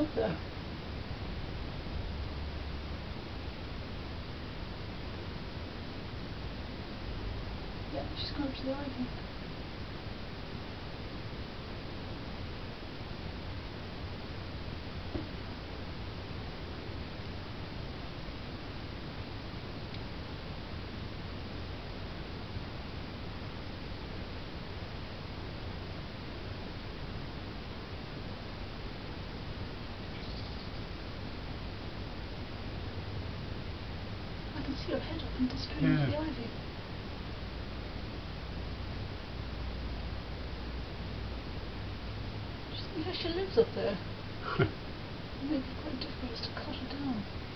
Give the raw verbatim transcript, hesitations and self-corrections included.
up there. Yeah, she's gone up to the ivy. I can see your head up and disappearing into the ivy. She actually lives up there. It makes it quite difficult to cut her down.